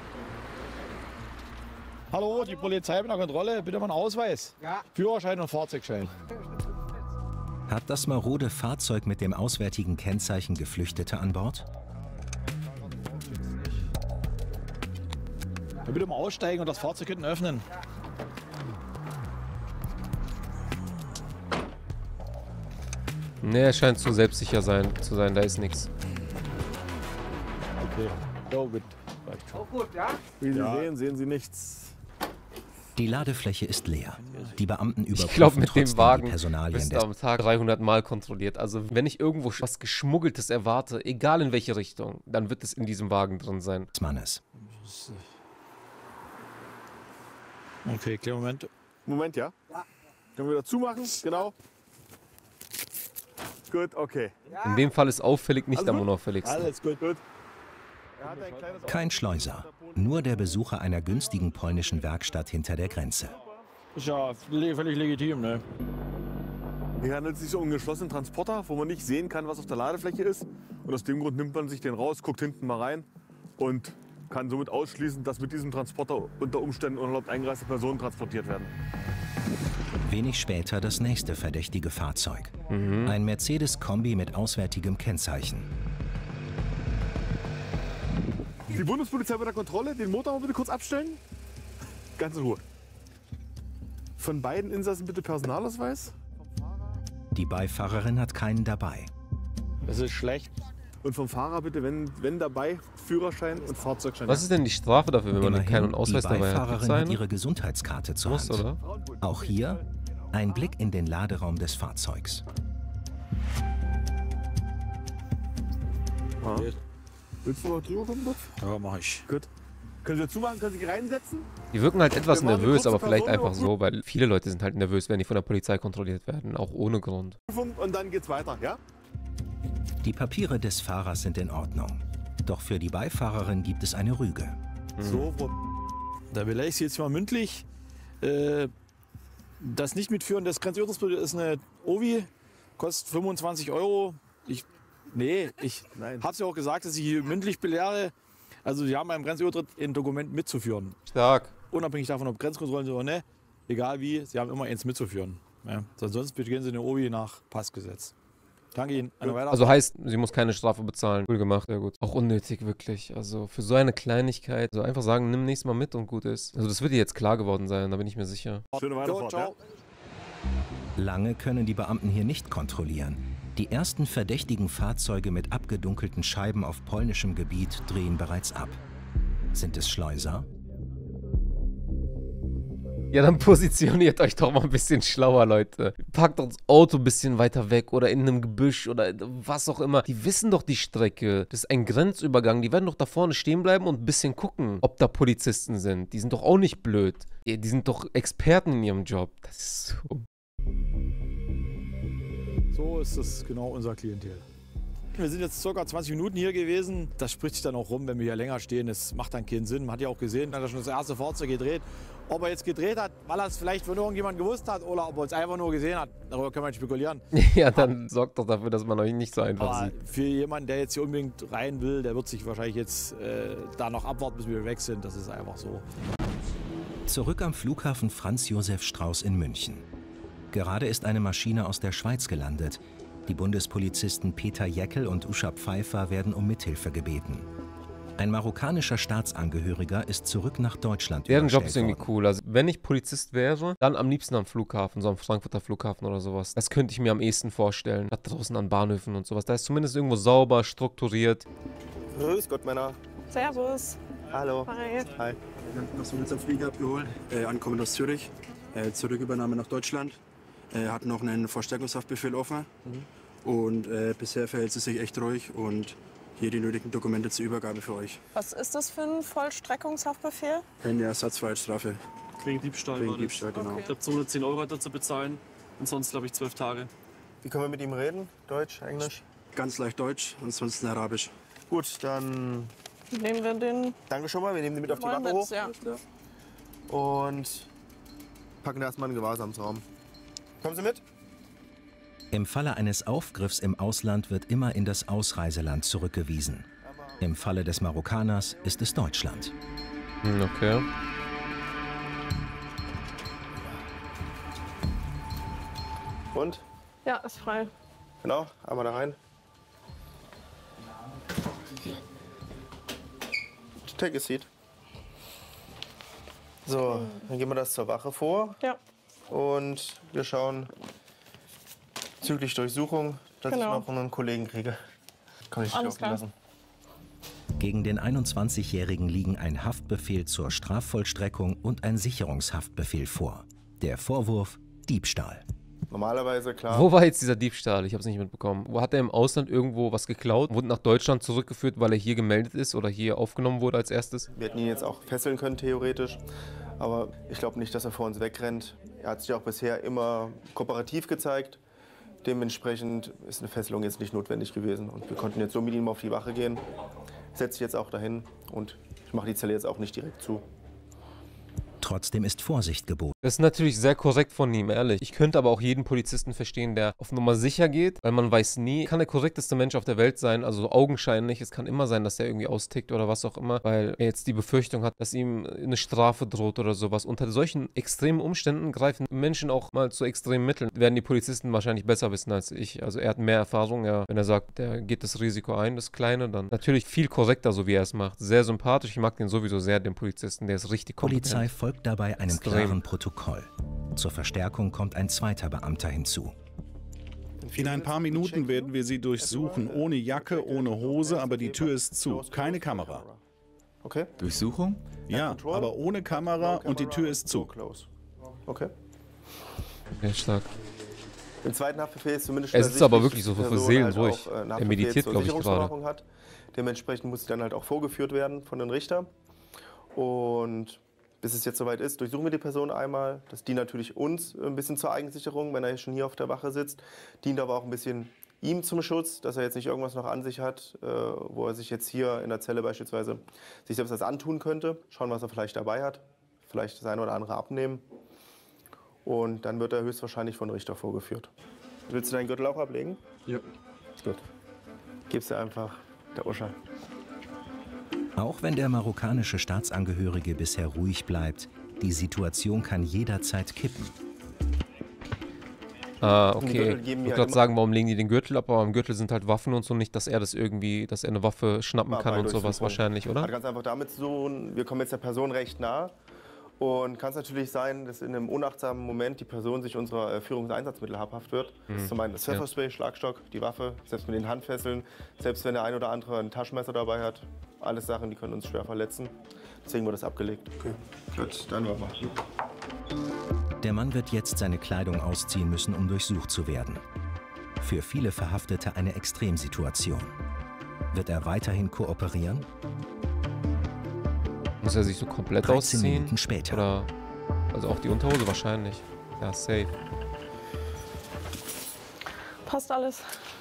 Hallo, die Polizei mit der Kontrolle. Bitte mal einen Ausweis. Ja. Führerschein und Fahrzeugschein. Hat das marode Fahrzeug mit dem auswärtigen Kennzeichen Geflüchtete an Bord? Ja, bitte mal aussteigen und das Fahrzeug hinten öffnen. Ne, er scheint zu selbstsicher zu sein, da ist nichts. Okay, so gut. Auch gut, ja? Wie Sie sehen, sehen Sie nichts. Die Ladefläche ist leer. Die Beamten Ich glaube, überprüfen mit dem trotzdem die Wagen Personalien wirst du des am Tag 300 Mal kontrolliert. Also wenn ich irgendwo was Geschmuggeltes erwarte, egal in welche Richtung, dann wird es in diesem Wagen drin sein. Mannes. Okay, kleinen Moment. Moment, ja? Ja. Können wir wieder zumachen? Genau. Gut, okay. In dem Fall ist auffällig nicht am gut? unauffälligsten. Alles gut. Kein Schleuser, nur der Besucher einer günstigen polnischen Werkstatt hinter der Grenze. Ist ja völlig legitim, ne? Hier handelt es sich um einen geschlossenen Transporter, wo man nicht sehen kann, was auf der Ladefläche ist. Und aus dem Grund nimmt man sich den raus, guckt hinten mal rein und kann somit ausschließen, dass mit diesem Transporter unter Umständen unerlaubt eingereiste Personen transportiert werden. Wenig später das nächste verdächtige Fahrzeug. Ein Mercedes-Kombi mit auswärtigem Kennzeichen. Die Bundespolizei bei der Kontrolle, den Motor mal bitte kurz abstellen. Ganz in Ruhe. Von beiden Insassen bitte Personalausweis. Die Beifahrerin hat keinen dabei. Das ist schlecht. Und vom Fahrer bitte, wenn dabei, Führerschein und Fahrzeugschein. Was ist denn die Strafe dafür, wenn man Immerhin, keinen Ausweis die dabei hat? Beifahrerin Gibt's hat eine? ihre Gesundheitskarte zur Muss, Hand. oder? Auch hier ein Blick in den Laderaum des Fahrzeugs. Ja. Willst du noch drüber kommen, Kopf? Ja, mach ich. Gut. Können Sie zumachen? Können Sie sich reinsetzen? Die wirken halt etwas Wir machen eine nervös, kurze aber vielleicht einfach Personenüberprüfung. so, weil viele Leute sind halt nervös, wenn die von der Polizei kontrolliert werden, auch ohne Grund. Und dann geht's weiter, ja? Die Papiere des Fahrers sind in Ordnung. Doch für die Beifahrerin gibt es eine Rüge. So, Da beleidige ich Sie jetzt mal mündlich. Das Nicht-Mitführen des Grenzübertrittsbildes ist eine Ovi, kostet 25 €. Ich habe es ja auch gesagt, dass ich hier mündlich belehre. Also Sie haben beim Grenzübertritt ein Dokument mitzuführen. Stark. Unabhängig davon, ob Grenzkontrollen sind oder ne, egal wie, Sie haben immer eins mitzuführen. Ja. Sonst begehen Sie eine Ovi nach Passgesetz. Danke Ihnen. Also heißt, sie muss keine Strafe bezahlen. Cool gemacht, sehr gut. Auch unnötig, wirklich. Also für so eine Kleinigkeit, so einfach sagen, nimm nächstes Mal mit und gut ist. Also das wird ihr jetzt klar geworden sein, da bin ich mir sicher. Schöne Weiterfahrt, ja? Lange können die Beamten hier nicht kontrollieren. Die ersten verdächtigen Fahrzeuge mit abgedunkelten Scheiben auf polnischem Gebiet drehen bereits ab. Sind es Schleuser? Ja, dann positioniert euch doch mal ein bisschen schlauer, Leute. Packt das Auto ein bisschen weiter weg oder in einem Gebüsch oder was auch immer. Die wissen doch die Strecke. Das ist ein Grenzübergang. Die werden doch da vorne stehen bleiben und ein bisschen gucken, ob da Polizisten sind. Die sind doch auch nicht blöd. Die sind doch Experten in ihrem Job. Das ist so. So ist es genau unser Klientel. Wir sind jetzt ca. 20 Minuten hier gewesen. Das spricht sich dann auch rum, wenn wir hier länger stehen. Das macht dann keinen Sinn. Man hat ja auch gesehen, dass er schon das erste Fahrzeug gedreht. Ob er jetzt gedreht hat, weil er es vielleicht von irgendjemand gewusst hat oder ob er es einfach nur gesehen hat, darüber kann man spekulieren. Ja, dann sorgt doch dafür, dass man euch nicht so einfach Aber sieht. für jemanden, der jetzt hier unbedingt rein will, der wird sich wahrscheinlich jetzt da noch abwarten, bis wir weg sind. Das ist einfach so. Zurück am Flughafen Franz Josef Strauß in München. Gerade ist eine Maschine aus der Schweiz gelandet. Die Bundespolizisten Peter Jäckel und Usha Pfeiffer werden um Mithilfe gebeten. Ein marokkanischer Staatsangehöriger ist zurück nach Deutschland Deren Job ist überstellt irgendwie worden. cool. Also, wenn ich Polizist wäre, dann am liebsten am Flughafen, so am Frankfurter Flughafen oder sowas. Das könnte ich mir am ehesten vorstellen. Da draußen an Bahnhöfen und sowas. Da ist zumindest irgendwo sauber, strukturiert. Grüß Gott, Männer. Servus. Hallo. Hi. Hi. Wir haben uns jetzt am Flieger abgeholt, ankommen aus Zürich, Zurückübernahme nach Deutschland. Hatten noch einen Verstärkungshaftbefehl offen und bisher verhält es sich echt ruhig und hier die nötigen Dokumente zur Übergabe für euch. Was ist das für ein Vollstreckungshaftbefehl? Eine Ersatzfreiheitsstrafe. Wegen Diebstahl. Wegen Diebstahl, genau. Ich glaube, 210 € hat er zu bezahlen und sonst, glaube ich, 12 Tage. Wie können wir mit ihm reden? Deutsch, Englisch? Ganz leicht Deutsch, ansonsten Arabisch. Gut, dann Nehmen wir den. danke schon mal, wir nehmen den mit auf die Mal Wache mit, hoch. ja. Und packen erstmal einen Gewahrsamsraum. Kommen Sie mit? Im Falle eines Aufgriffs im Ausland wird immer in das Ausreiseland zurückgewiesen. Im Falle des Marokkaners ist es Deutschland. Okay. Und? Ja, ist frei. Genau, einmal da rein. Take a seat. So, dann gehen wir das zur Wache vor. Ja. Und wir schauen züglich Durchsuchung, dass Genau. ich noch einen Kollegen kriege. Kann ich dich Alles laufen klar. lassen. Gegen den 21-Jährigen liegen ein Haftbefehl zur Strafvollstreckung und ein Sicherungshaftbefehl vor. Der Vorwurf: Diebstahl. Normalerweise, klar. Wo war jetzt dieser Diebstahl? Ich habe es nicht mitbekommen. Wo hat er im Ausland irgendwo was geklaut? Wurde nach Deutschland zurückgeführt, weil er hier gemeldet ist oder hier aufgenommen wurde als erstes? Wir hätten ihn jetzt auch fesseln können, theoretisch. Aber ich glaube nicht, dass er vor uns wegrennt. Er hat sich auch bisher immer kooperativ gezeigt. Dementsprechend ist eine Fesselung jetzt nicht notwendig gewesen. Und wir konnten jetzt so mit ihm auf die Wache gehen. Setze ich jetzt auch dahin und ich mache die Zelle jetzt auch nicht direkt zu. Trotzdem ist Vorsicht geboten. Das ist natürlich sehr korrekt von ihm, ehrlich. Ich könnte aber auch jeden Polizisten verstehen, der auf Nummer sicher geht, weil man weiß nie, kann der korrekteste Mensch auf der Welt sein, also augenscheinlich. Es kann immer sein, dass er irgendwie austickt oder was auch immer, weil er jetzt die Befürchtung hat, dass ihm eine Strafe droht oder sowas. Unter solchen extremen Umständen greifen Menschen auch mal zu extremen Mitteln. Werden die Polizisten wahrscheinlich besser wissen als ich. Also er hat mehr Erfahrung, ja. Wenn er sagt, der geht das Risiko ein, das Kleine, dann natürlich viel korrekter, so wie er es macht. Sehr sympathisch. Ich mag den sowieso sehr, den Polizisten. Der ist richtig kompetent. Polizei folgt dabei einem Extrem. klaren Protokoll. Zur Verstärkung kommt ein zweiter Beamter hinzu. In ein paar Minuten werden wir Sie durchsuchen, ohne Jacke, ohne Hose, aber die Tür ist zu, keine Kamera. Okay. Durchsuchung? Ja, aber ohne Kamera und die Tür ist zu. Okay. Ja, stark. Im zweiten Haftbefehl ist zumindest Es ist aber wirklich so dass die für Person Seelen halt ruhig. auch, einen Er Haftbefehl meditiert, zur glaube ich, gerade. Sicherungsverwahrung hat. Dementsprechend muss sie dann halt auch vorgeführt werden von den Richtern. Und bis es jetzt soweit ist, durchsuchen wir die Person einmal. Das dient natürlich uns ein bisschen zur Eigensicherung, wenn er schon hier auf der Wache sitzt. Dient aber auch ein bisschen ihm zum Schutz, dass er jetzt nicht irgendwas noch an sich hat, wo er sich jetzt hier in der Zelle beispielsweise sich selbst was antun könnte. Schauen, was er vielleicht dabei hat. Vielleicht das eine oder andere abnehmen. Und dann wird er höchstwahrscheinlich von Richter vorgeführt. Willst du deinen Gürtel auch ablegen? Ja. Gut. Gibst du einfach der Usha. Auch wenn der marokkanische Staatsangehörige bisher ruhig bleibt, die Situation kann jederzeit kippen. Ah, Die okay. Gürtel Ich geben wollte wir gerade immer- sagen, warum legen die den Gürtel ab? Aber am Gürtel sind halt Waffen und so, nicht, dass er das irgendwie, dass er eine Waffe schnappen kann Bei und sowas Durchsuchung. wahrscheinlich, oder? Hat ganz einfach damit zu tun, wir kommen jetzt der Person recht nah. Und kann es natürlich sein, dass in einem unachtsamen Moment die Person sich unserer Führungseinsatzmittel habhaft wird. Das ist zum einen das Pfefferspray, Schlagstock, die Waffe, selbst mit den Handfesseln, selbst wenn der ein oder andere ein Taschenmesser dabei hat. Alles Sachen, die können uns schwer verletzen. Deswegen wurde das abgelegt. Okay. Gut, dann machen wir. Der Mann wird jetzt seine Kleidung ausziehen müssen, um durchsucht zu werden. Für viele Verhaftete eine Extremsituation. Wird er weiterhin kooperieren? Muss er sich so komplett 13 ausziehen? Minuten später. Oder, also auch die Unterhose wahrscheinlich. Ja, safe. Passt alles.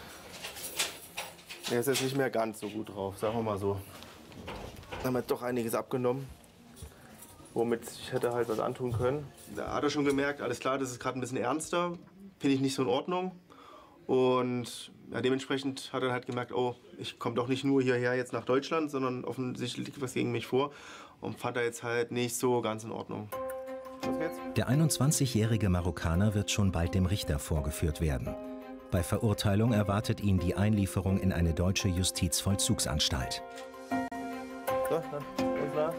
Er ist jetzt nicht mehr ganz so gut drauf, sagen wir mal so. Haben wir doch einiges abgenommen, womit ich hätte halt was antun können. Da hat er schon gemerkt, alles klar, das ist gerade ein bisschen ernster, finde ich nicht so in Ordnung. Und ja, dementsprechend hat er halt gemerkt, oh, ich komme doch nicht nur hierher jetzt nach Deutschland, sondern offensichtlich liegt was gegen mich vor. Und fand er jetzt halt nicht so ganz in Ordnung. Der 21-jährige Marokkaner wird schon bald dem Richter vorgeführt werden. Bei Verurteilung erwartet ihn die Einlieferung in eine deutsche Justizvollzugsanstalt. So, dann.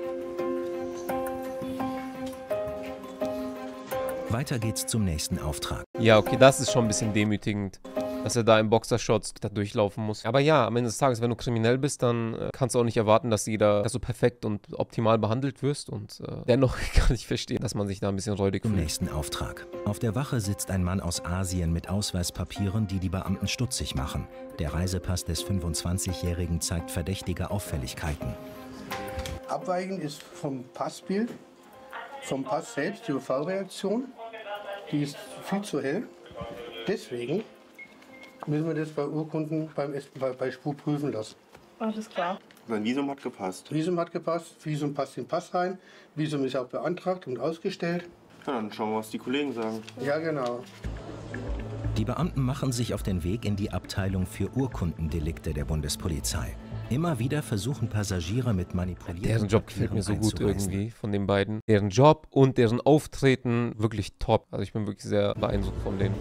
Weiter geht's zum nächsten Auftrag. Ja, okay, das ist schon ein bisschen demütigend, dass er da im Boxershorts da durchlaufen muss. Aber ja, am Ende des Tages, wenn du kriminell bist, dann kannst du auch nicht erwarten, dass du perfekt und optimal behandelt wirst. Und dennoch kann ich verstehen, dass man sich da ein bisschen räudig fühlt. Zum nächsten Auftrag. Auf der Wache sitzt ein Mann aus Asien mit Ausweispapieren, die die Beamten stutzig machen. Der Reisepass des 25-Jährigen zeigt verdächtige Auffälligkeiten. Abweichend ist vom Passbild, vom Pass selbst die UV-Reaktion. Die ist viel zu hell. Deswegen müssen wir das bei Urkunden bei Spur prüfen lassen. Alles klar. Mein Visum hat gepasst. Visum hat gepasst, Visum passt in den Pass rein, Visum ist auch beantragt und ausgestellt. Ja, dann schauen wir, was die Kollegen sagen. Ja, genau. Die Beamten machen sich auf den Weg in die Abteilung für Urkundendelikte der Bundespolizei. Immer wieder versuchen Passagiere mit manipulierten Deren Job gefällt mir so gut irgendwie, von den beiden. Deren Job und deren Auftreten wirklich top. Also ich bin wirklich sehr beeindruckt von denen.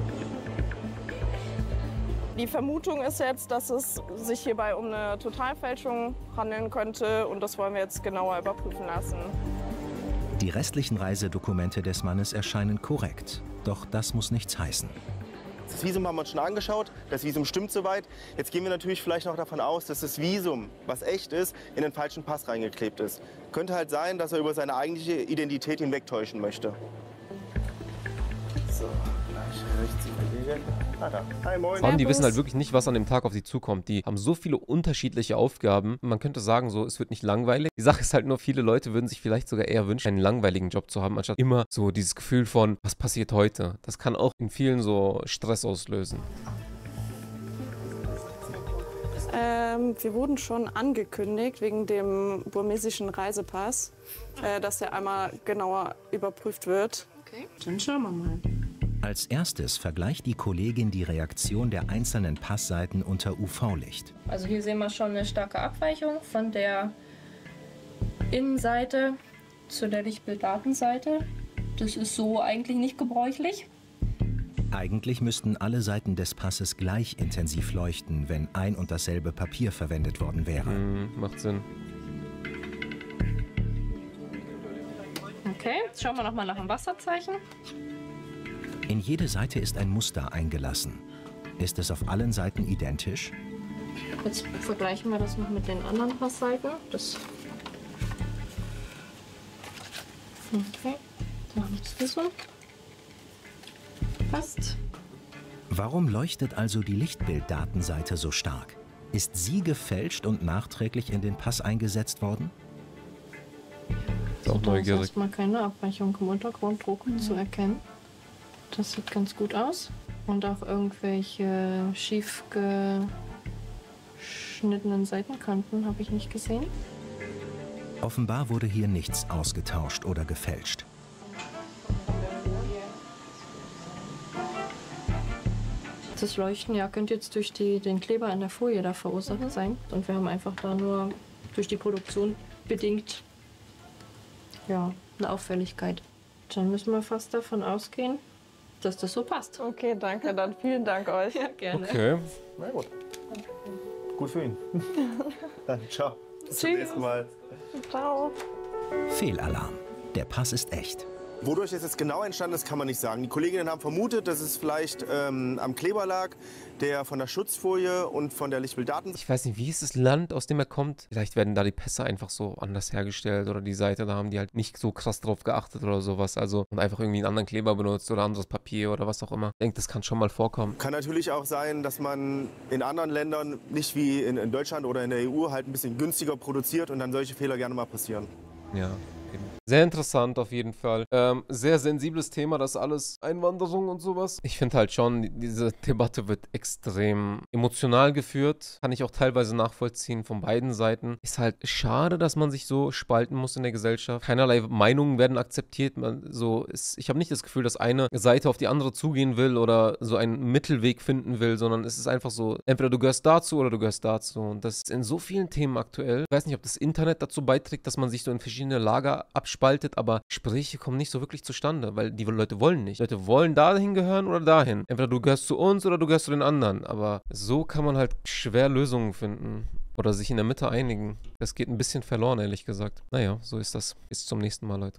Die Vermutung ist jetzt, dass es sich hierbei um eine Totalfälschung handeln könnte und das wollen wir jetzt genauer überprüfen lassen. Die restlichen Reisedokumente des Mannes erscheinen korrekt. Doch das muss nichts heißen. Das Visum haben wir uns schon angeschaut, das Visum stimmt soweit. Jetzt gehen wir natürlich vielleicht noch davon aus, dass das Visum, was echt ist, in den falschen Pass reingeklebt ist. Könnte halt sein, dass er über seine eigentliche Identität hinwegtäuschen möchte. So, gleich rechts die Kollege. Ah, da. Hi, moin. Vor allem, die wissen halt wirklich nicht, was an dem Tag auf sie zukommt. Die haben so viele unterschiedliche Aufgaben. Man könnte sagen, so, es wird nicht langweilig. Die Sache ist halt nur, viele Leute würden sich vielleicht sogar eher wünschen, einen langweiligen Job zu haben, anstatt immer so dieses Gefühl von, was passiert heute? Das kann auch in vielen so Stress auslösen. Wir wurden schon angekündigt wegen dem burmesischen Reisepass, dass der einmal genauer überprüft wird. Okay, dann schauen wir mal. Als erstes vergleicht die Kollegin die Reaktion der einzelnen Passseiten unter UV-Licht. Also hier sehen wir schon eine starke Abweichung von der Innenseite zu der Lichtbilddatenseite. Das ist so eigentlich nicht gebräuchlich. Eigentlich müssten alle Seiten des Passes gleich intensiv leuchten, wenn ein und dasselbe Papier verwendet worden wäre. Macht Sinn. Okay, jetzt schauen wir noch mal nach dem Wasserzeichen. In jede Seite ist ein Muster eingelassen. Ist es auf allen Seiten identisch? Jetzt vergleichen wir das noch mit den anderen Passseiten. Okay, da haben wir das Visum. Passt. Warum leuchtet also die Lichtbilddatenseite so stark? Ist sie gefälscht und nachträglich in den Pass eingesetzt worden? Ist auch Da ist neugierig. erstmal keine Abweichung im Untergrunddruck zu erkennen. Das sieht ganz gut aus. Und auch irgendwelche schief geschnittenen Seitenkanten habe ich nicht gesehen. Offenbar wurde hier nichts ausgetauscht oder gefälscht. Das Leuchten ja könnte jetzt durch den Kleber in der Folie da verursacht sein. Und wir haben einfach da nur durch die Produktion bedingt ja, eine Auffälligkeit. Dann müssen wir fast davon ausgehen, dass das so passt. Okay, danke. Dann vielen Dank euch. Ja, gerne. Okay. Na gut. Gut für ihn. Dann ciao. Bis zum Tschüss. nächsten Mal. Ciao. Fehlalarm. Der Pass ist echt. Wodurch es jetzt genau entstanden ist, kann man nicht sagen. Die Kolleginnen haben vermutet, dass es vielleicht am Kleber lag, der von der Schutzfolie und von der Lichtbilddaten. Ich weiß nicht, wie ist das Land, aus dem er kommt? Vielleicht werden da die Pässe einfach so anders hergestellt oder die Seite, da haben die halt nicht so krass drauf geachtet oder sowas. Also und einfach irgendwie einen anderen Kleber benutzt oder anderes Papier oder was auch immer. Ich denke, das kann schon mal vorkommen. Kann natürlich auch sein, dass man in anderen Ländern, nicht wie in Deutschland oder in der EU, halt ein bisschen günstiger produziert und dann solche Fehler gerne mal passieren. Ja. Sehr interessant auf jeden Fall. Sehr sensibles Thema, das alles Einwanderung und sowas. Ich finde halt schon, diese Debatte wird extrem emotional geführt. Kann ich auch teilweise nachvollziehen von beiden Seiten. Ist halt schade, dass man sich so spalten muss in der Gesellschaft. Keinerlei Meinungen werden akzeptiert. Ich habe nicht das Gefühl, dass eine Seite auf die andere zugehen will oder so einen Mittelweg finden will, sondern es ist einfach so, entweder du gehörst dazu oder du gehörst dazu. Und das ist in so vielen Themen aktuell. Ich weiß nicht, ob das Internet dazu beiträgt, dass man sich so in verschiedene Lager Lager abspaltet, aber Gespräche kommen nicht so wirklich zustande, weil die Leute wollen nicht. Die Leute wollen dahin gehören oder dahin. Entweder du gehörst zu uns oder du gehörst zu den anderen, aber so kann man halt schwer Lösungen finden oder sich in der Mitte einigen. Das geht ein bisschen verloren, ehrlich gesagt. Naja, so ist das. Bis zum nächsten Mal, Leute.